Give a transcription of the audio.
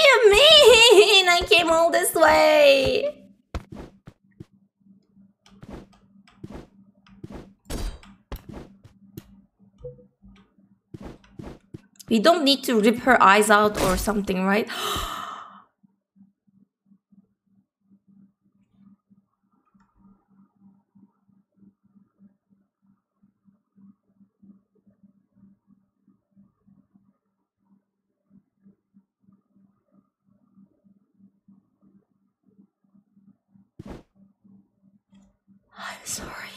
you mean? I came all this way. We don't need to rip her eyes out or something, right? I'm sorry.